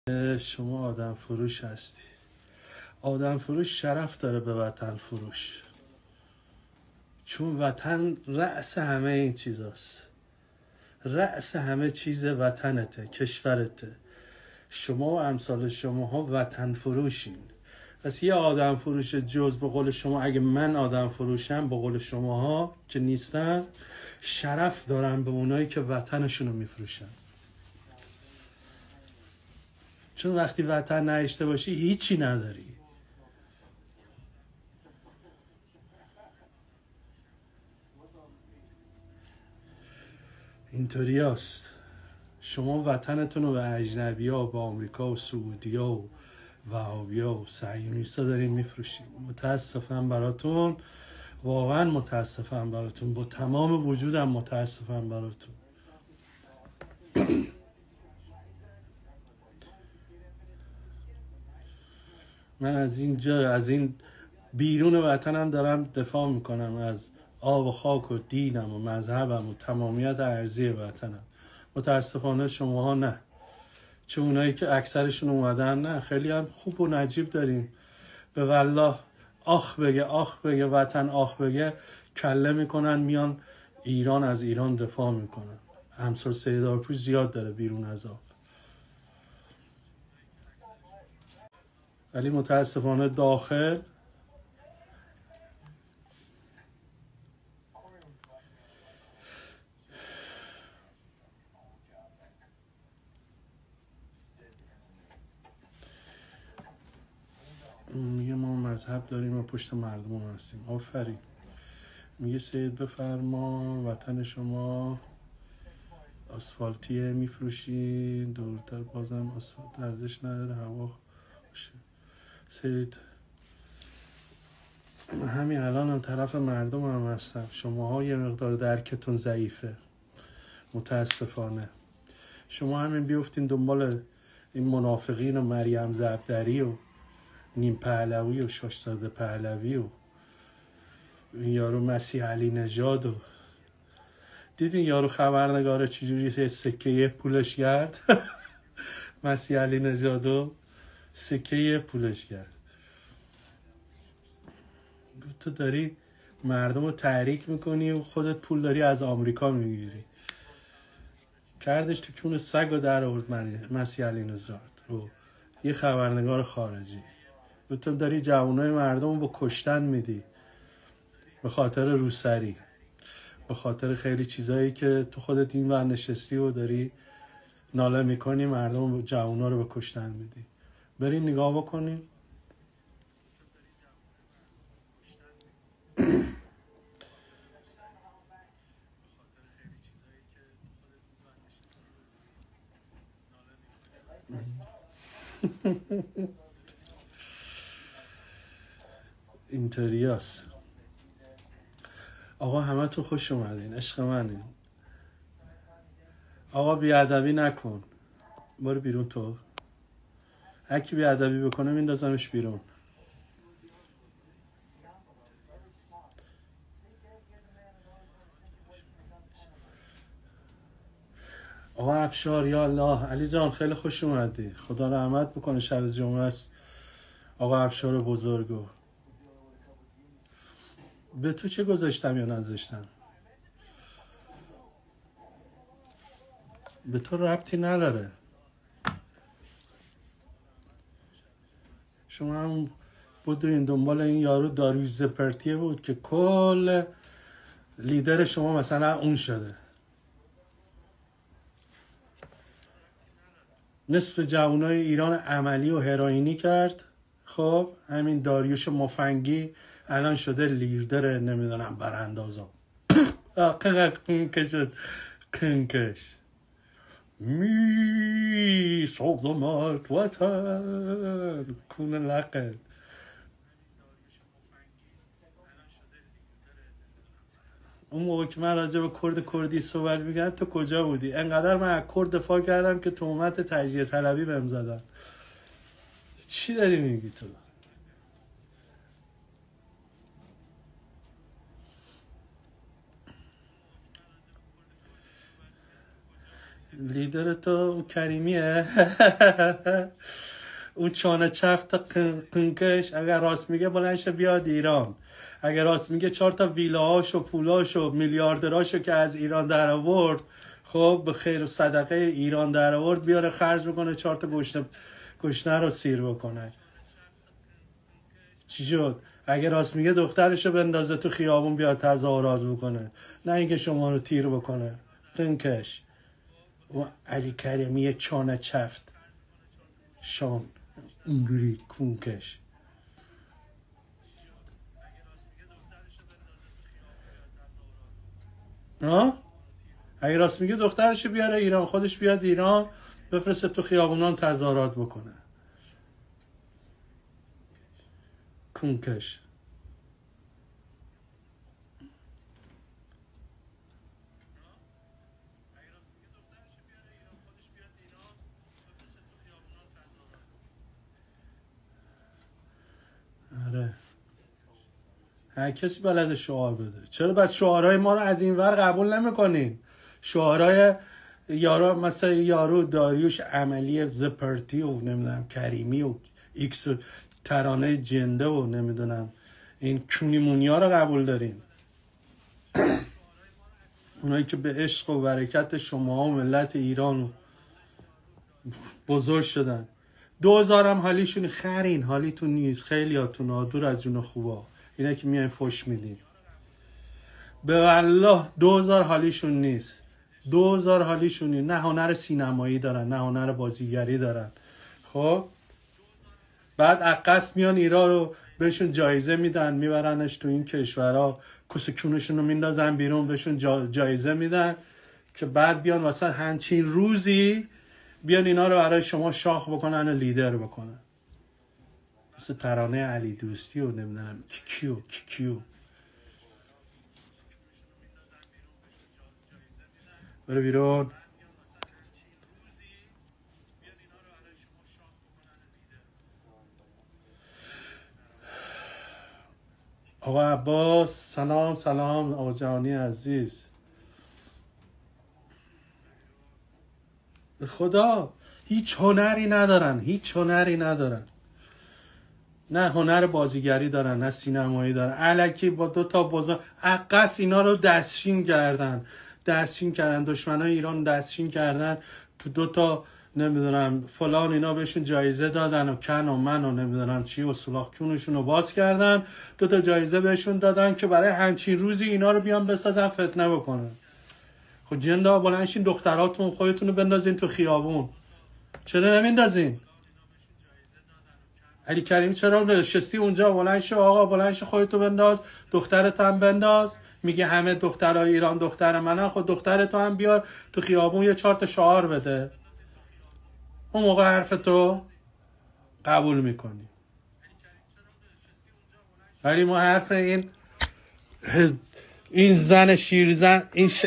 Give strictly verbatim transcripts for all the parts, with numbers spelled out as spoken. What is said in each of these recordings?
شما آدم فروش هستی. آدم فروش شرف داره به وطن فروش، چون وطن رأس همه این چیزاست. رأس همه چیز وطنته، کشورته. شما و امثال شماها وطن فروشین. پس یه آدم فروش جز به قول شما، اگه من آدم فروشم به قول شماها که نیستم، شرف دارم به اونایی که وطنشونو میفروشن. چون وقتی وطن نداشته باشی هیچی نداری. اینطوری هست. شما وطنتون رو به اجنبی ها، به آمریکا و سعودی ها و وهابی ها و صهیونیستا دارین میفروشین. متاسفم براتون، واقعا متاسفم براتون، با تمام وجودم متاسفم براتون. من از اینجا، از این بیرون وطنم دارم دفاع میکنم، از آب و خاک و دینم و مذهبم و تمامیت ارضی وطنم. متاسفانه شماها نه. چه اونایی که اکثرشون اومدن، نه، خیلی هم خوب و نجیب داریم. به والله آخ بگه آخ بگه وطن آخ بگه کله میکنن میان ایران، از ایران دفاع میکنن. امثال سیدارپور زیاد داره بیرون از آب. ولی متاسفانه داخل میگه ما مذهب داریم و پشت مردم هستیم. آفرین. میگه سید بفرما وطن شما آسفالتیه میفروشین، دورتر بازم آسفالت ارزش نداره، هوا باشه. سید همین الان هم طرف مردم هم هستم. شماها یه مقدار درکتون ضعیفه متاسفانه. شما همین بیفتین دنبال این منافقین و مریم زبدری و نیم پهلوی و شاشزاده پهلوی و یارو مسیح علی نژاد و دیدین یارو خبرنگاره چجوری سکه یه پولش کرد؟ مسیح علی نژادو سکه یه پولش کرد. تو داری مردم رو تحریک میکنی و خودت پول داری از آمریکا میگیری. کردش تو کون سگ و در آورد مسیح علی نژاد رو یه خبرنگار خارجی. و تو داری جوانای مردم رو با کشتن میدی به خاطر روسری، به خاطر خیلی چیزایی که تو خودت این ور نشستی و داری ناله میکنی، مردم و جوانا رو به کشتن میدی. بریم نگاه بکنیم. اینطوری هست. آقا همه تو خوش اومدین، عشق منین. آقا بیادبی نکن، برو بیرون. تو هرکی بیادبی بکنه میندازمش بیرون. آقا افشار یا الله. علی جان خیلی خوش اومدی، خدا رحمت بکنه، شب جمعه است. آقا افشار بزرگو، به تو چه گذاشتم یا نذاشتم؟ به تو ربطی نداره. شما هم بودوین دنبال این یارو داریوش زپرتیه بود که کل لیدر شما مثلا اون شده. نصف جوانای ایران عملی و هروئینی کرد. خب همین داریوش مفنگی الان شده لیدر نمیدونم براندازا. قنکش شد، قنکش می سازمت وطن کون لقت. اون موقع که من راجع به کرد کردی صحبت می‌کردم تو کجا بودی؟ انقدر من از کرد دفاع کردم که تهمت تجزیه طلبی بهم زدن. چی داری میگی تو؟ لیدر تو اون کریمیه. اون چانه چفت قنکش اگر راست میگه بلنش بیاد ایران، اگر راست میگه چهار تا ویلاهاش و پولاش و میلیاردراشو که از ایران در آورد، خب به خیر و صدقه ایران در آورد بیاره خرج بکنه، چهار تا گشنه گشنه رو سیر بکنه. چی شد؟ اگر راست میگه دخترشو بندازه تو خیابون بیاد تظاهرات بکنه، نه اینکه شما رو تیر بکنه. قنکش و علی کریمی چانه چفت شان اونگوری کونکش. ها؟ اگه راست میگه دخترش بیاره ایران، خودش بیاد ایران بفرسته تو خیابونان تظاهرات بکنه. کونکش. آره، هر کسی بلد شعار بده. چرا بس شعارهای ما رو از این ور قبول نمیکنین؟ شعارهای یارو مثلا یارو داریوش عملی زپرتی و نمیدونم کریمی و ایکس و ترانه جنده و نمیدونم این کونیمونی ها رو قبول دارین؟ اونایی که به عشق و برکت شما و ملت ایران بزرگ شدن. دوزار هم حالیشون خرین، حالیتون نیست، خیلی هاتون آدور از جون خوبا، اینا که میان فش میدین. به والله دوزار حالیشون نیست، دوزار حالیشون نیست. نه هنر سینمایی دارن، نه هنر بازیگری دارن. خب بعد عقص میان ایران رو بهشون جایزه میدن، میبرنش تو این کشورها، کسکونشون رو میندازن بیرون، بهشون جا جایزه میدن که بعد بیان واسه همچین روزی بیان اینا رو برای شما شاخ بکنن و لیدر بکنن. مثل ترانه علی دوستی و نمیدونم کیو کیو. برو بیرون. آقا عباس سلام سلام. آقا جهانی عزیز، خدا هیچ هنری ندارن، هیچ هنری ندارن. نه هنر بازیگری دارن، نه سینمایی دارن. الکی با دو تا بزرگ عقص اینا رو دستشین کردن، دستشین کردن دشمنای ایران، دستشین کردن تو دو تا نمیدونم فلان، اینا بهشون جایزه دادن و کن و من و نمیدونم چی و سولاخ کونشون رو باز کردن، دو تا جایزه بهشون دادن که برای همچین روزی اینا رو بیان بسازن فتنه بکنن. خب جندا بلنشین دختراتون خودتون رو بندازین تو خیابون. چرا نمیندازین؟ علی کریمی چرا نشستی اونجا؟ بلند شو آقا، بلند شو خودتو بنداز، دخترت هم بنداز. میگه همه دخترای ایران دختر منن، خود دخترتو هم بیار تو خیابون یه چهار تا شعار بده. اون موقع حرفتو قبول میکنی. ولی ما حرف این این زن شیرزن این ش...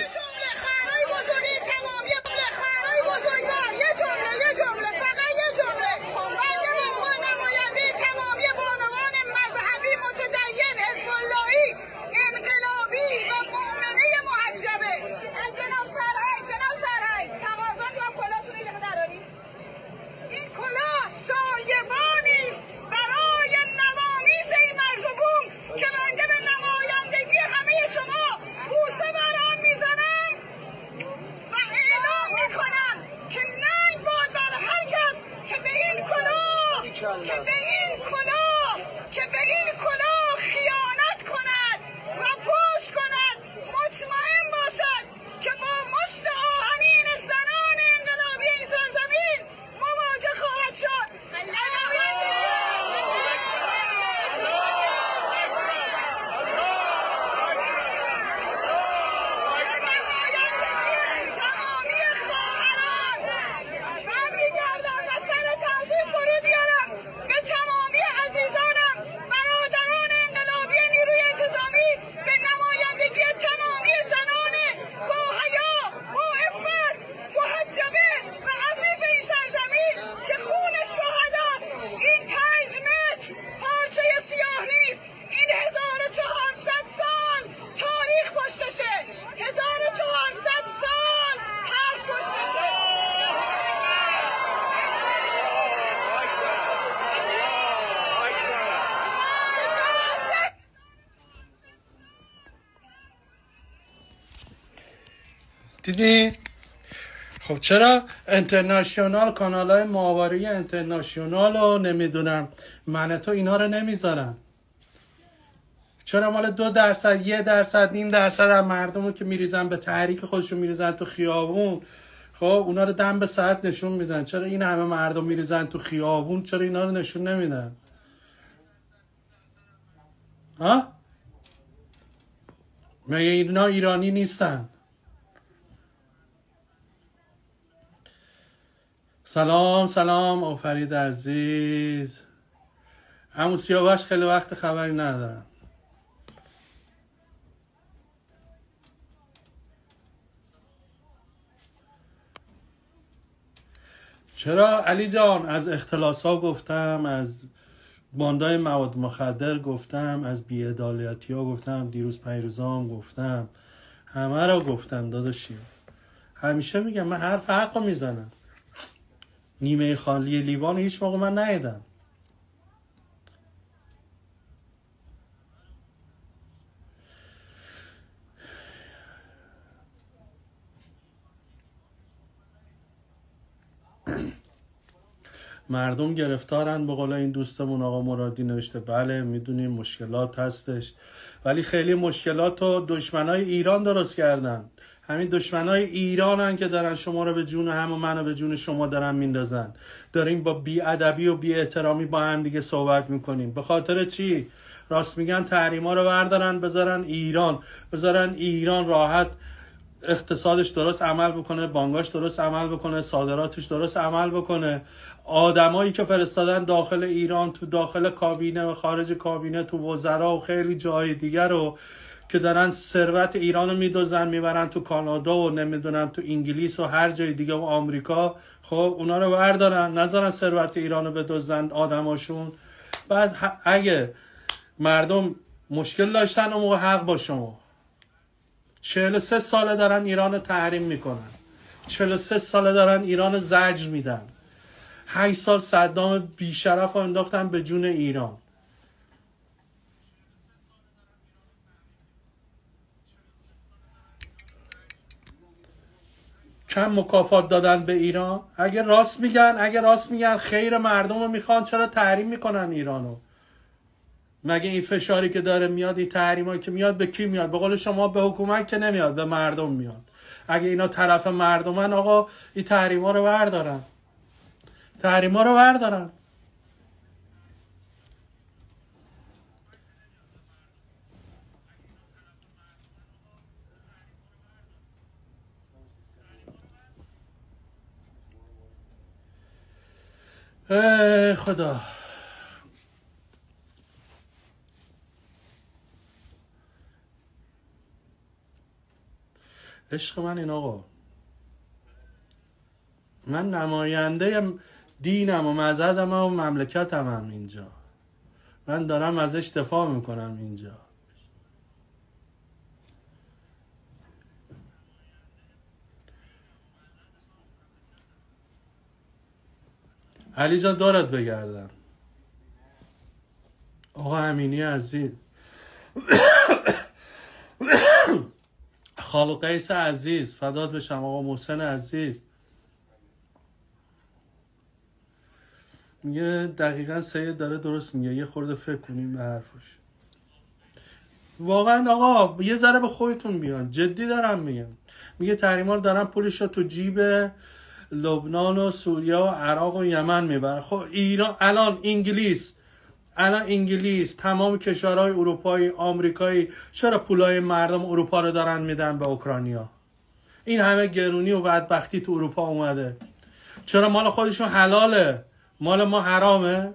به تمامی عزیزان دیدی؟ خب چرا انترناشیونال، کانال های ماهواره انترناشیونال رو نمیدونم من تو اینا رو نمیذارن؟ چرا مال دو درصد، یه درصد، نیم درصد از مردم رو که میریزن به تحریک خودشون میریزن تو خیابون، خب اونا رو دم به ساعت نشون میدن؟ چرا این همه مردم میریزن تو خیابون، چرا اینا رو نشون نمیدن؟ ها؟ مگه اینا ایرانی نیستن؟ سلام سلام آفرید عزیز. عمو سیاوش خیلی وقت خبری ندارم. چرا علی جان؟ از اختلاس ها گفتم، از باندای مواد مخدر گفتم، از بی‌عدالتی ها گفتم، دیروز پیروزام گفتم، همه را گفتم داداشی. همیشه میگم من حرف حق رو میزنم. نیمه خالی لیوان هیچ موقع من ندیدم. مردم گرفتارن، به قول این دوستمون آقا مرادی نوشته. بله میدونیم مشکلات هستش، ولی خیلی مشکلات رو دشمنای ایران درست کردن. همین دشمنای ایرانن که دارن شما رو به جون هم و منو به جون شما دارن میندازن. داریم با بی‌ادبی و بی‌احترامی با هم دیگه صحبت میکنیم. به خاطر چی؟ راست میگن تحریما رو بردارن بذارن ایران، بذارن ایران راحت اقتصادش درست عمل بکنه، بانگاش درست عمل بکنه، صادراتش درست عمل بکنه. آدمایی که فرستادن داخل ایران، تو داخل کابینه و خارج کابینه، تو وزرا و خیلی جای دیگر رو که دارن ثروت ایران رو میدوزن میبرن تو کانادا و نمیدونم تو انگلیس و هر جای دیگه و آمریکا، خب اونا رو بردارن نذارن ثروت ایران رو بدوزن آدماشون. بعد اگه مردم مشکل داشتن اون موقع حق با شما. چهل و سه ساله دارن ایران رو تحریم میکنن، چهل و سه ساله دارن ایران رو زجر میدن. هشت سال صدام بیشرف رو انداختن به جون ایران. کم مکافات دادن به ایران؟ اگه راست میگن، اگه راست میگن خیر مردم رو میخوان، چرا تحریم میکنن ایرانو؟ مگه این فشاری که داره میاد، این تحریمایی که میاد، به کی میاد؟ به قول شما به حکومت که نمیاد، به مردم میاد. اگه اینا طرف مردمن، آقا این تحریما رو بردارن، تحریما رو بردارن. ای خدا. عشق من این آقا، من نماینده دینم و مذهبم و مملکتم هم اینجا. من دارم ازش دفاع میکنم اینجا. علی جان دارد بگردم. آقا امینی عزیز، خالق قیس عزیز، فدات بشم. آقا محسن عزیز میگه دقیقا سید داره درست میگه، یه خورده فکر کنیم به حرفش. واقعا آقا یه ذره به خودتون بیان، جدی دارم میگم. میگه تحریما رو دارن پولش رو تو جیب لبنان و سوریه و عراق و یمن میبره. خب ایران الان، انگلیس الان انگلیس تمام کشورهای اروپایی، آمریکایی، چرا پولای مردم اروپا رو دارن میدن به اوکراینیا؟ این همه گرونی و بدبختی تو اروپا اومده، چرا مال خودشون حلاله، مال ما حرامه؟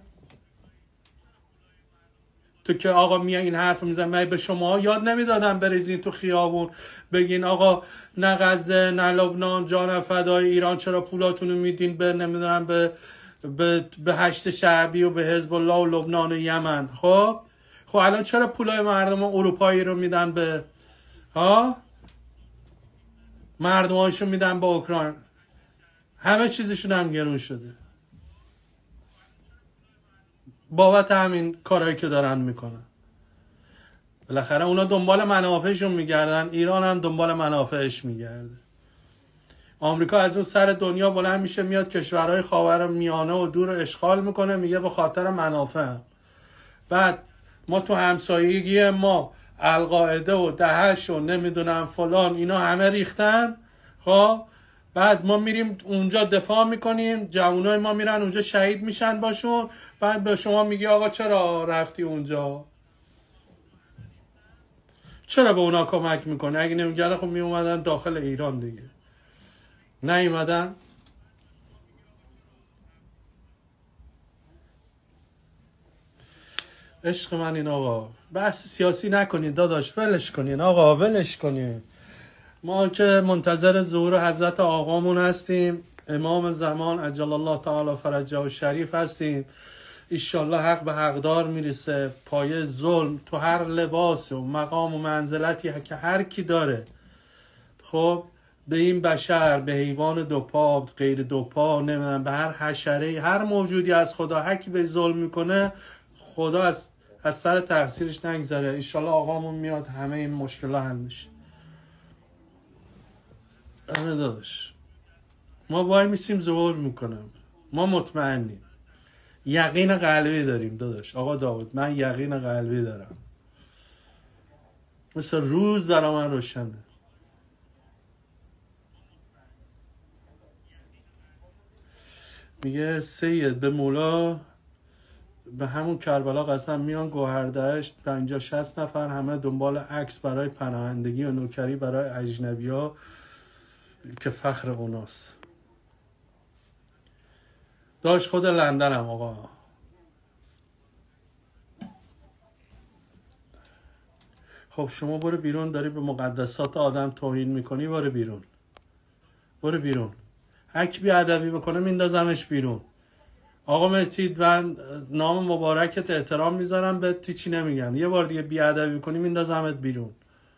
تو که آقا میای این حرف میزن، من به شما یاد نمیدادم بریزین تو خیابون بگین آقا نه غزه نه لبنان، جان فدای ایران، چرا پولاتونو میدین به نمیدونم به به به هشت شعبی و به حزب الله و لبنان و یمن؟ خب خب الان چرا پولای مردم اروپایی رو میدن به ها مردماشو میدن به اوکراین؟ همه چیزشون هم گرون شده بابت همین کارهایی که دارن میکنن. بالاخره اونا دنبال منافعشون میگردن، ایران هم دنبال منافعش میگرده. آمریکا از اون سر دنیا بلند میشه میاد کشورهای خاورمیانه و دور رو اشغال میکنه، میگه به خاطر منافع. بعد ما تو همسایگی ما القاعده و داعش و نمیدونم فلان اینا همه ریختن. خب بعد ما میریم اونجا دفاع میکنیم، جوانای ما میرن اونجا شهید میشن باشون. بعد به شما میگی آقا چرا رفتی اونجا؟ چرا به اونا کمک میکنی؟ اگه نمیگرده خب میومدن داخل ایران دیگه. نیومدن. عشق من این آقا بحث سیاسی نکنید داداش، ولش کنین آقا، ولش کنین. ما که منتظر ظهور حضرت آقامون هستیم، امام زمان عجل الله تعالی فرجه و شریف هستیم. ایشالله حق به حقدار میرسه. پایه ظلم تو هر لباس و مقام و منزلتی که هر کی داره، خب به این بشر، به حیوان دوپا، غیر دوپا، نمیدونم به هر حشره، هر موجودی از خدا هر کی به ظلم میکنه، خدا از از سر تقصیرش نگذره. ایشالله آقامون میاد همه این مشکلات حل میشه. آره داداش، ما وای میسیم ظهور میکنم، ما مطمئنیم، یقین قلبی داریم داداش. آقا داود من یقین قلبی دارم، مثل روز در من روشنه. میگه سید به مولا به همون کربلا قسم میان گوهردشت پنجاه شصت نفر همه دنبال عکس برای پناهندگی و نوکری برای اجنبی ها که فخر اوناست. داشت خود لندنم آقا. خب شما برو بیرون، داری به مقدسات آدم توهین میکنی، برو بیرون، برو بیرون. هر کی بی‌ادبی بکنه میندازمش بیرون. آقا مهدی من نام مبارکت احترام میذارم، به تی چی نمیگم، یه بار دیگه بی‌ادبی کنی میندازمت بیرون.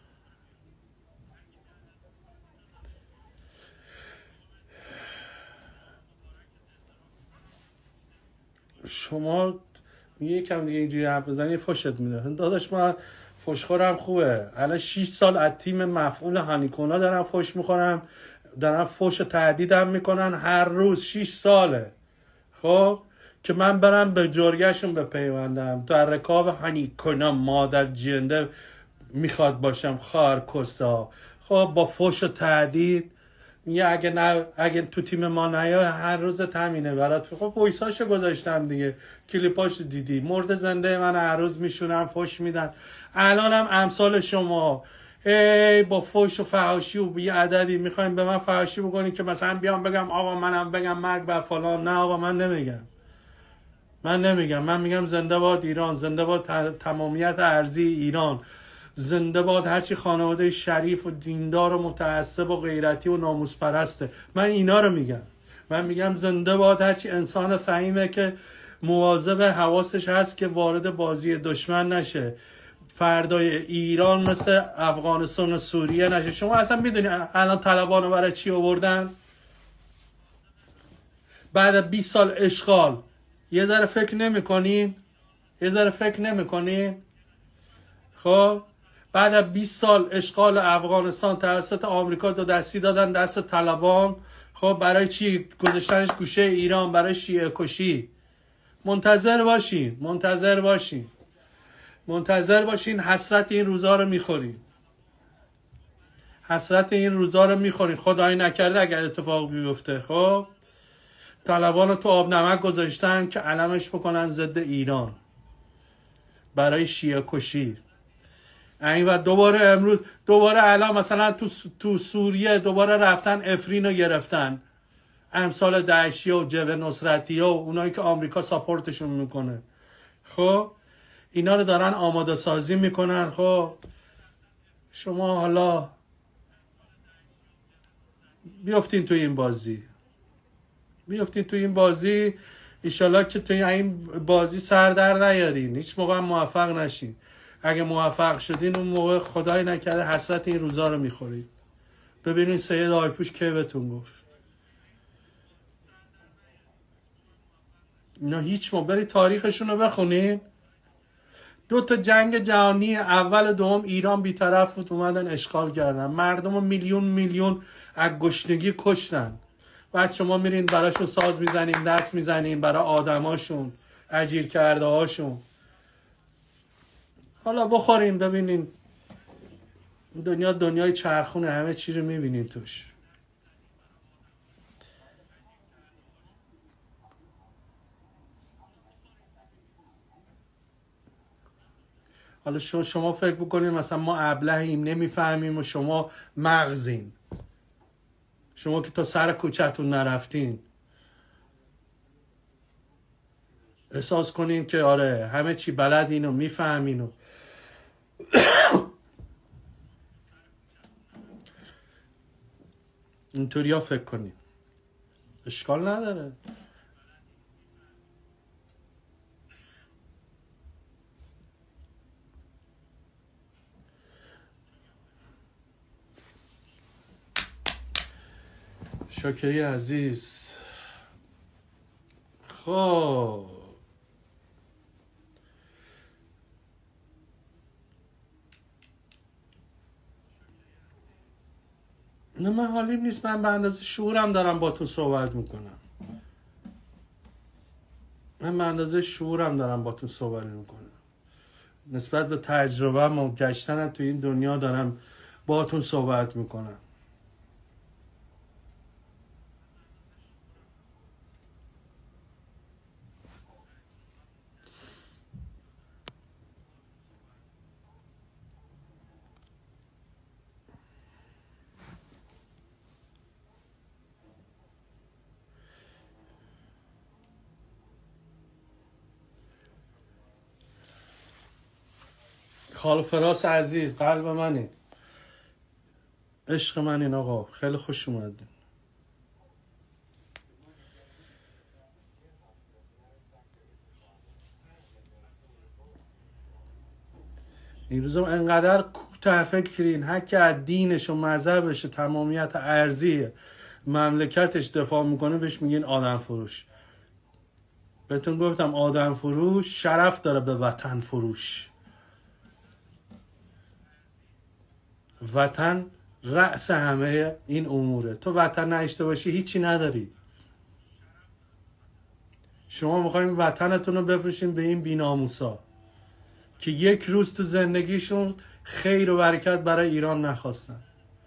شما یکم دیگه اینجوری حرف بزنی فوشت میده داداش. من فوشخورم خوبه، الان شش سال از تیم مفعول هانیکونا دارم فوش میخورم، دارم فوش تهدیدم میکنن هر روز شش ساله. خب که من برم به جرگهشون بپیوندم، در رکاب هانیکونا مادر جنده میخواد باشم خارکسا. خب با فوش و تهدید میگه اگه نه، اگه تو تیم ما نیای هر روز تامینه برات. خب وایساشو گذاشتم دیگه، کلیپاشو دیدی، مرد زنده من هر روز میشونم فوش میدن. الانم امثال شما ای با فوش و فحاشی و بی ادبی میخوایم به من فحاشی بکنی که مثلا بیام بگم آقا منم بگم مرگ بر فلان. نه آقا من نمیگم، من نمیگم، من میگم زنده باد ایران، زنده باد تمامیت ارضی ایران، زنده باد هرچی خانواده شریف و دیندار و متعصب و غیرتی و ناموس پرسته. من اینا رو میگم. من میگم زنده باد هرچی انسان فهیمه که مواظب حواسش هست که وارد بازی دشمن نشه، فردای ایران مثل افغانستان و سوریه نشه. شما اصلا میدونی الان طالبانو برای چی آوردن؟ بعد بیست سال اشغال یه ذره فکر نمی‌کنین؟ یه ذره فکر نمی‌کنین؟ خب بعد از بیست سال اشغال افغانستان توسط آمریکا دو دستی دادن دست طالبان. خب برای چی؟ گذاشتنش گوشه ایران برای شیعه کشی. منتظر باشین، منتظر باشین، منتظر باشین. حسرت این روزا رو میخورین، حسرت این روزا رو میخورین. خدایی نکرده اگر اتفاق بیفته، خب طالبان رو تو آب نمک گذاشتن که علمش بکنن ضد ایران برای شیعه کشی. این و دوباره امروز دوباره الان مثلا تو تو سوریه دوباره رفتن افرین رو گرفتن، امثال داعشی و جبهه نصرتی و اونایی که آمریکا ساپورتشون میکنه. خب اینا رو دارن آماده سازی میکنن. خب شما حالا بیافتین تو این بازی، بیافتین تو این بازی. ایشالله که تو این بازی سر در نیارین، هیچ موقع هم موفق نشین. اگه موفق شدین اون موقع خدای نکرده حسرت این روزا رو میخورید. ببینید سید آیپوش که بهتون گفت اینا هیچ موقع، برید تاریخشون رو بخونین. دو تا جنگ جهانی اول و دوم ایران بیطرف بود، اومدن اشغال کردن، مردم رو میلیون میلیون از گشنگی کشتن. بعد شما میرین براشون ساز میزنین، دست میزنین برای آدماشون، اجیر کرده هاشون. حالا بخورین ببینین دنیا دنیای چرخونه، همه چی رو میبینین توش. حالا شما, شما فکر بکنید مثلا ما ابلهیم نمیفهمیم و شما مغزین، شما که تا سر کوچه‌تون نرفتین احساس کنین که آره همه چی بلدین و میفهمین و اینطوری ها فکر کنین. اشکال نداره. شاکری عزیز. خب نه من حالیم نیست، من به اندازه شعورم دارم با تو صحبت میکنم. من به اندازه شعورم دارم با تو صحبت میکنم. نسبت به تجربه و گشتنم تو این دنیا دارم با تو صحبت میکنم. خال فراس عزیز، قلب منی، عشق من، این آقا خیلی خوش اومدین. این روزا انقدر کوته فکرین، هر که از دینش و مذهبش و تمامیت ارضی مملکتش دفاع میکنه بهش میگین آدم فروش. بهتون گفتم آدم فروش شرف داره به وطن فروش. وطن رأس همه این اموره. تو وطن نداشته باشی هیچی نداری. شما میخوایم وطنتون رو بفروشین به این بی‌ناموسا که یک روز تو زندگیشون خیر و برکت برای ایران نخواستن.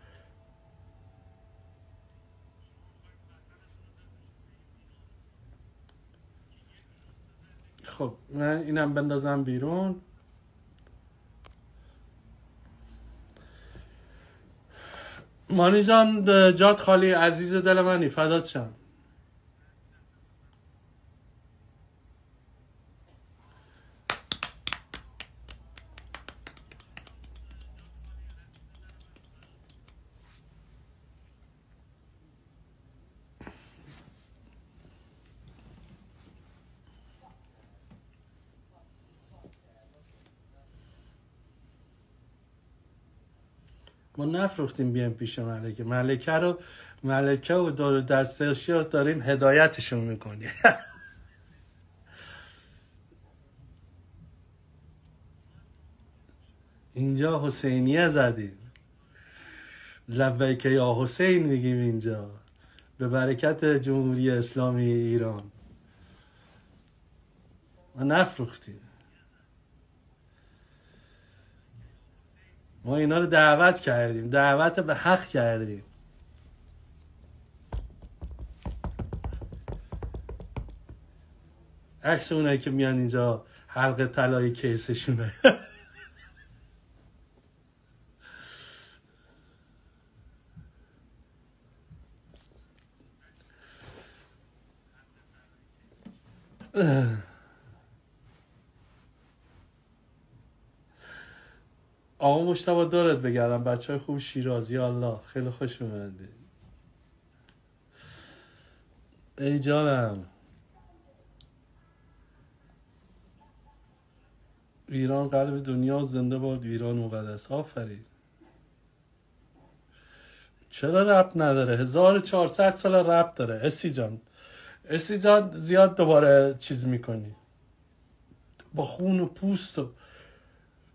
خب من اینم بندازم بیرون. مانی جان جات خالی، عزیز دل منی، فدات شم. ما نفروختیم بیایم پیش ملکه. ملکه رو ملکه و دور دستش رو داریم هدایتشون میکنیم. اینجا حسینیه زدیم، لبیک یا حسین میگیم اینجا، به برکت جمهوری اسلامی ایران. ما نفروختیم، ما اینا رو دعوت کردیم، دعوت به حق کردیم. عکس اونایی که میان اینجا حلقه طلای کیسشونه. آقا مشتبه دارت بگردم، بچه های خوب شیرازی، الله خیلی خوش اومده. ای جانم، ایران قلب دنیا، زنده باد ایران مقدس. آفرین. چرا ربط نداره؟ هزار و چهارصد سال ربط داره. اسی جان اسی جان زیاد دوباره چیز میکنی با خون و پوست و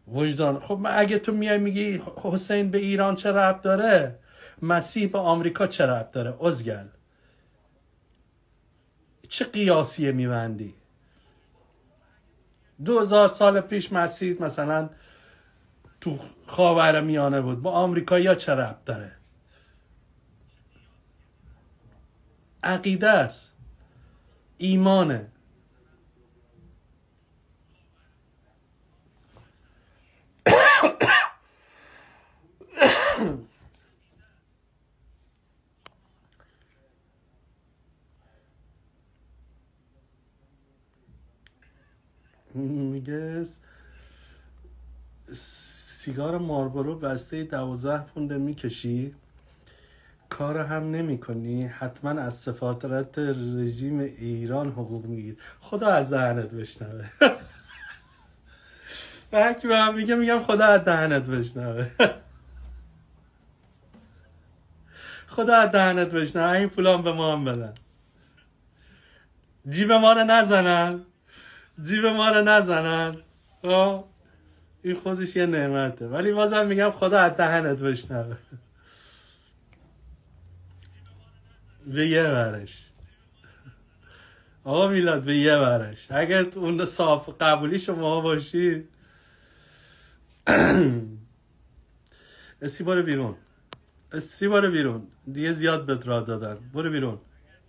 وجدان. خب اگه تو میای میگی حسین به ایران چه ربط داره، مسیح به آمریکا چه ربط داره؟ ازگل چه قیاسیه میبندی؟ دو هزار سال پیش مسیح مثلا تو خاورمیانه بود، با آمریکایی‌ها چه ربط داره؟ عقیده است، ایمانه. میگه سیگار ماربورو بسته دوازده پونده میکشی، کار هم نمی کنی، حتما از سفارت رژیم ایران حقوق میگیر. خدا از دهنت بشنوه. هرکی به هم میگه میگم خدا از دهنت بشنوه. خدا از دهنت بشنوه. این پولان به ما هم بدن، جیب ما رو نزنن، جیب ما رو نزنن. آه. این خودش یه نعمته، ولی بازم میگم خدا از دهنت بشنوه. به یه ورش آقا میلاد، به یه ورش. اگر اون صاف قبولی شما باشی. اسی باره بیرون، اسی باره بیرون، دیگه زیاد بهت راه دادن، برو بیرون.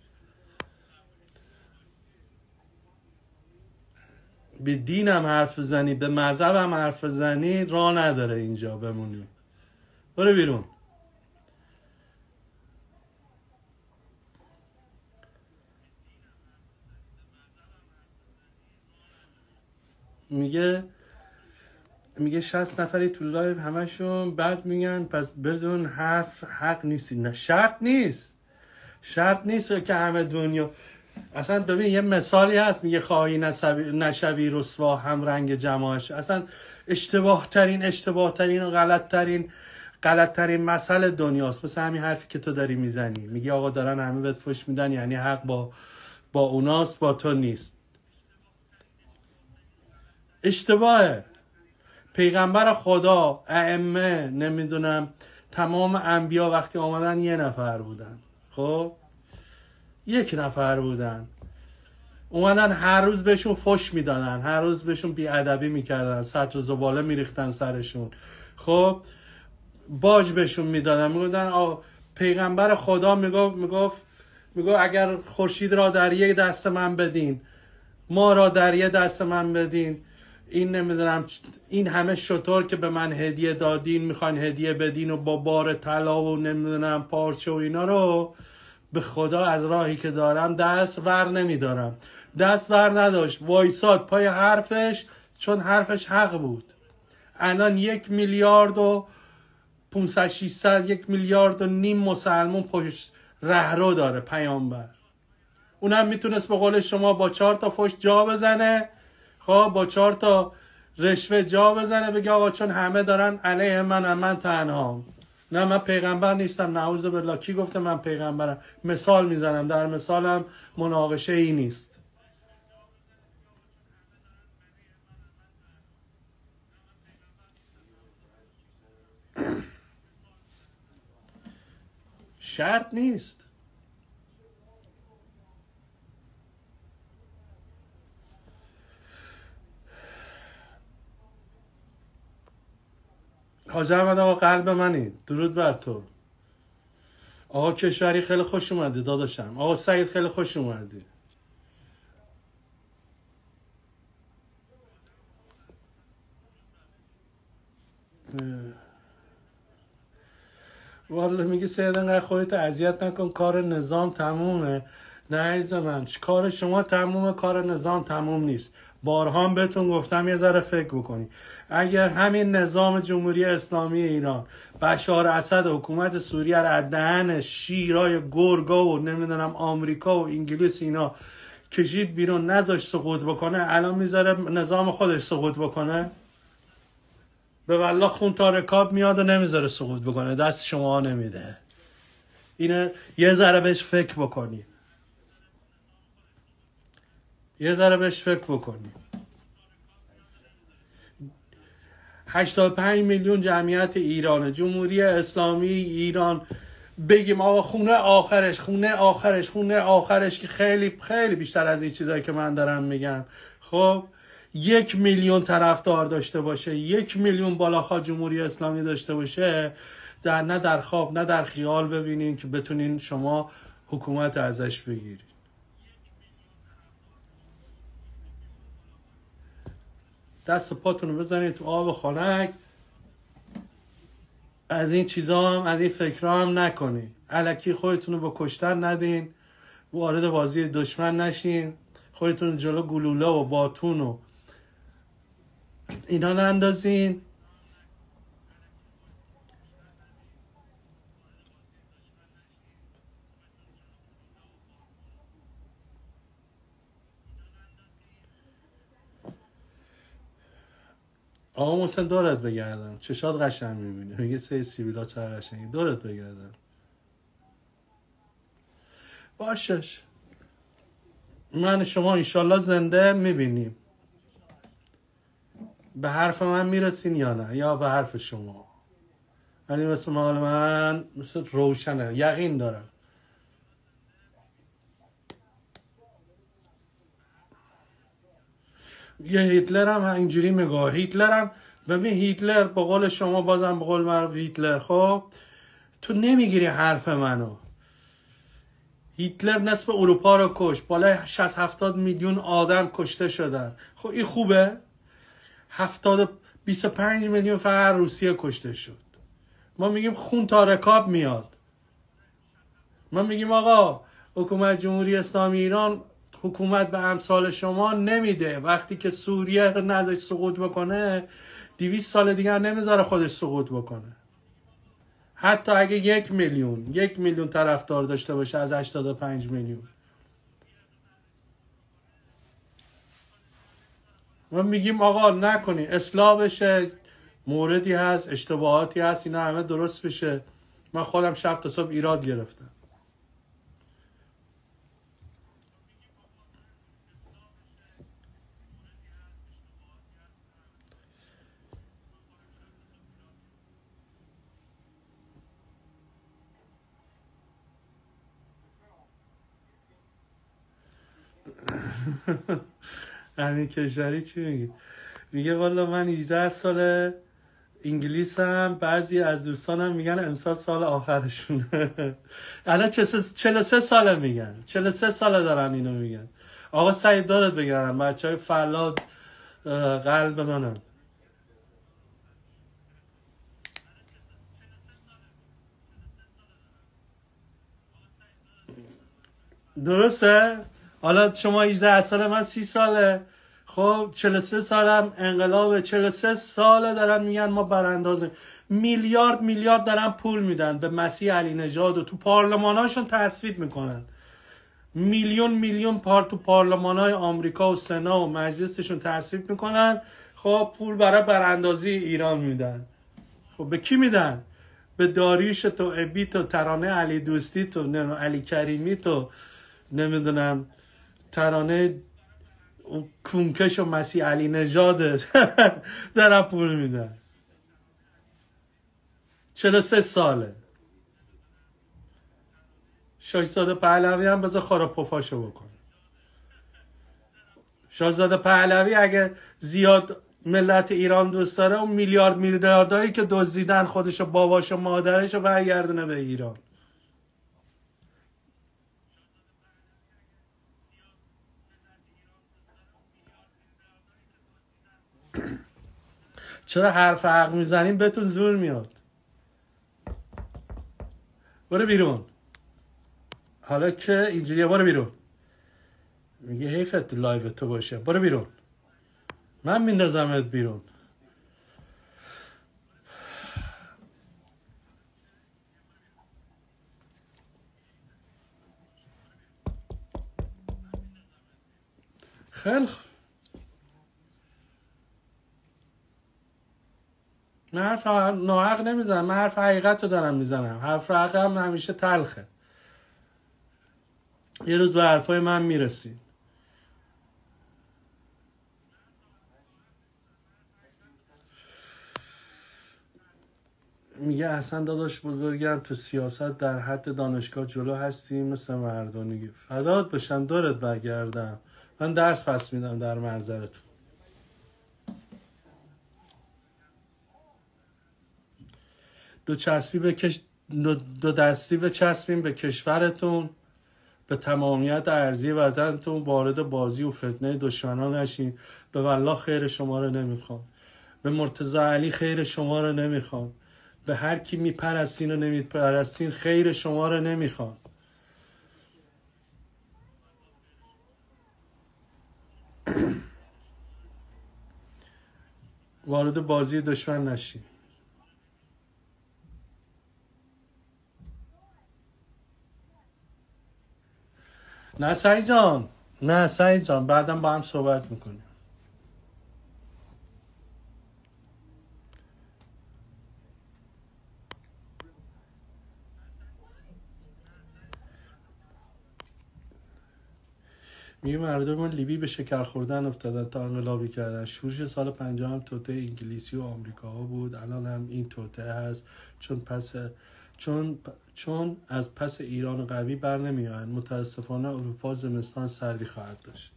به دینم حرف زنی، به مذهبم حرف زنی، راه نداره اینجا بمونی. برو بیرون. میگه میگه شصت نفری تو لایو همشون بعد میگن پس بدون حرف حق نیستی. نه شرط نیست، شرط نیست که همه دنیا. اصلا ببین یه مثالی هست، میگه خواهی نشوی رسوا هم رنگ جماعش. اصلا اشتباه ترین اشتباه ترین و غلط ترین غلط ترین مسئله دنیاست. مثل همین حرفی که تو داری میزنی، میگی آقا دارن همه بهت فش میدن یعنی حق با با اوناست، با تو نیست. اشتباهه. پیغمبر خدا، ائمه، نمیدونم تمام انبیا وقتی آمدن یه نفر بودن. خب یک نفر بودن، اومدن هر روز بهشون فش میدادن، هر روز بهشون بیادبی میکردن، سطر و زباله میریختن سرشون، خب باج بهشون میدادن. میگفتن پیغمبر خدا میگفت میگفت میگفت اگر خورشید را در یک دست من بدین، ما را در یک دست من بدین، این نمیدونم این همه شطور که به من هدیه دادین میخواین هدیه بدین و با بار طلا و نمیدونم پارچه و اینا رو، به خدا از راهی که دارم دست ور نمیدارم. دست ور نداشت، وایساد پای حرفش، چون حرفش حق بود. الان یک میلیارد و پونصد ششصد یک میلیارد و نیم مسلمون پشت رهرو داره پیامبر. اونم میتونست به قول شما با چهار تا فش جا بزنه، خب با چهار تا رشوه جا بزنه، بگه آقا چون همه دارن علیه من، من تنهام. نه من پیغمبر نیستم، نعوذ بالله. کی گفته من پیغمبرم؟ مثال میزنم، در مثالم مناقشه ای نیست. شرط نیست. حاج احمد آقا قلب منی، درود بر تو. آقا کشوری خیلی خوش اومدی داداشم. آقا سعید خیلی خوش اومدی. والله میگه سید انقدر خودت اذیت نکن، کار نظام تمومه. نه عزیز من، کار شما تمومه، کار نظام تموم نیست. بارها بهتون گفتم یه ذره فکر بکنی. اگر همین نظام جمهوری اسلامی ایران بشار اسد حکومت سوریه رو از دهن شیرای گرگا و نمیدونم آمریکا و انگلیس اینا کشید بیرون، نذاش سقوط بکنه، الان میذاره نظام خودش سقوط بکنه؟ به والله خون تا رکاب میاد و نمیذاره سقوط بکنه، دست شما نمیده. اینه یه ذره بهش فکر بکنی، یه ذره بهش فکر بکنی. هشتاد و پنج میلیون جمعیت ایرانه، جمهوری اسلامی ایران، بگیم آقا خونه آخرش خونه آخرش خونه آخرش که خیلی خیلی بیشتر از این چیزایی که من دارم میگم، خب یک میلیون طرفدار داشته باشه، یک میلیون بالاخواه جمهوری اسلامی داشته باشه، در نه در خواب نه در خیال ببینین که بتونین شما حکومت ازش بگیرید. دست پاتون رو بزنید تو آب خنک، از این چیزا هم از این فکرها هم نکنید، الکی خودتون رو به کشتن ندین، وارد بازی دشمن نشین، خودتون جلو گلوله و باتون و اینا نندازین. آقا محسن دورت بگردم، چشات قشنگ میبینه، میگه سه سیبیلا چه قشنگی، دورت بگردم. باشش من شما انشالله زنده میبینیم. به حرف من میرسین یا نه، یا به حرف شما؟ ولی مثل مال من مثل روشنه، یقین دارم. یه هیتلر هم اینجوری میگه، هیتلر هم ببین، هیتلر به قول شما، بازم به قول من هیتلر، خب تو نمیگیری حرف منو. هیتلر نصف اروپا رو کشت، بالای شصت هفتاد میلیون آدم کشته شدن. خب این خوبه؟ هفتاد بیست و پنج میلیون فقط روسیه کشته شد. ما میگیم خون تا رکاب میاد. ما میگیم آقا حکومت جمهوری اسلامی ایران حکومت به امثال شما نمیده. وقتی که سوریه نذاش سقوط بکنه، دویست سال دیگر نمیذاره خودش سقوط بکنه. حتی اگه یک میلیون یک میلیون طرفدار داشته باشه از هشتاد و پنج میلیون. ما میگیم آقا نکنی، اصلاح بشه، موردی هست، اشتباهاتی هست، اینا همه درست بشه. من خودم شب تا صبح ایراد گرفتم. همین کشوری چی میگه؟ میگه والا من هجده ساله انگلیس هم، بعضی از دوستانم میگن امسال سال آخرشونه. الان چهل و سه ساله میگن، چهل و سه ساله دارن اینو میگن. آقا سعید دارت بگرم، بچه های فلاد قلب منم. درسته؟ حالا شما هجده ساله، من سی ساله، خب چهل و سه سالم انقلاب، چهل و سه ساله دارن میگن ما براندازیم. میلیارد میلیارد دارن پول میدن به مسیح علی نژاد و تو پارلماناشون تصویب میکنن. میلیون میلیون پار تو پارلمانای آمریکا و سنا و مجلسشون تصویب میکنن. خب پول برای براندازی ایران میدن. خب به کی میدن؟ به داریوش تو، ابی تو، ترانه علی دوستی تو، علی کریمی تو، نمیدونم ترانه کونکش و مسیح علی نژاد دارن پول میدن. چهل و سه ساله. شاهزاده پهلوی هم بذار خاراپوفاشو بکنه. شاهزاده پهلوی اگه زیاد ملت ایران دوست داره، اون میلیارد میلیاردایی که دزدیدن خودش و باباش و مادرش رو برگردونه به ایران. چرا حرف حق میزنیم بهتون زور میاد؟ برو بیرون. حالا که اینجوریه برو بیرون. میگه حیفت لایو تو باشه، برو بیرون. من میندازمت بیرون. خیلی خوب. من حرف ناحق نمیزنم، من حرف حقیقت رو دارم میزنم. حرف حق هم همیشه تلخه. یه روز به حرفای من میرسید. میگه اصلا داداش بزرگم تو سیاست در حد دانشگاه جلو هستی مثل مردانی. فدات بشم دورت برگردم، من درس پس میدم در معذرتون. دو چسبی به کش... دو دستی به چسبین به کشورتون، به تمامیت ارضی وطنتون، وارد بازی و فتنه دشمنان نشین. به والله خیر شما رو نمیخوام، به مرتضی علی خیر شما رو نمیخوام، به هر کی میپرستین و نمیپرستین خیر شما رو نمیخوام. وارد بازی دشمن نشین. نه سعی جان، نه سعی جان، بعدم با هم صحبت میکنیم. میگه مردم لیبی به شکر خوردن افتادن تا انقلابی کردن. شورش سال پنجاه هم توطئه انگلیسی و آمریکاها بود، الان هم این توطئه هست، چون پس چون چون از پس ایران قوی بر نمیآیند. متاسفانه اروپا زمستان سردی خواهد داشت.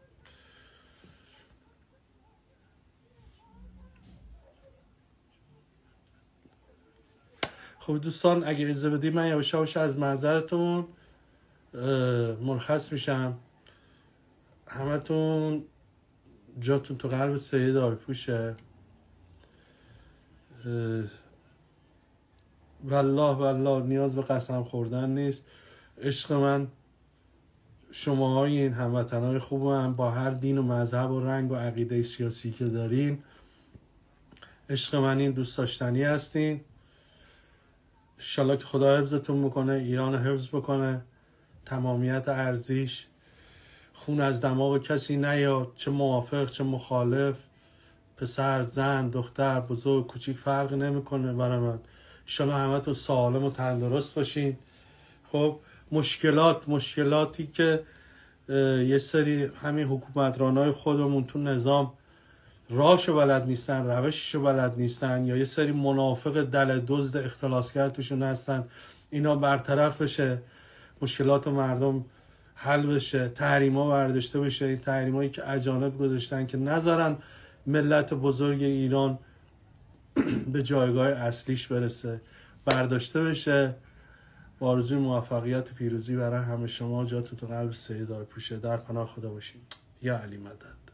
خب دوستان اگه اجازه بدید من یواش یواش از معذرتون مرخص میشم. همتون جاتون تو قلب سید آیپوشه. والله والله نیاز به قسم خوردن نیست. عشق من شما های این هموطن های خوب هم با هر دین و مذهب و رنگ و عقیده سیاسی که دارین، عشق من این دوست داشتنی هستین. انشالله که خدا حفظتون بکنه، ایران حفظ بکنه، تمامیت ارزیش، خون از دماغ کسی نیاد، چه موافق چه مخالف، پسر زن دختر بزرگ کوچیک فرق نمیکنه برای من. انشالله همه تو سالم و تندرست باشین. خب مشکلات مشکلاتی که یه سری همین حکومترانای خودمون تو نظام راهشو بلد نیستن، روششو بلد نیستن، یا یه سری منافق دل دزد اختلاسگر توشون هستن، اینا برطرف بشه، مشکلات مردم حل بشه، تحریما برداشته بشه. این تحریمایی که اجانب گذاشتن که نذارن ملت بزرگ ایران به جایگاه اصلیش برسه برداشته بشه. با آرزوی موفقیت پیروزی برای همه شما. جاتون تو قلب سید آیپوشه. در پناه خدا باشین. یا علی مدد.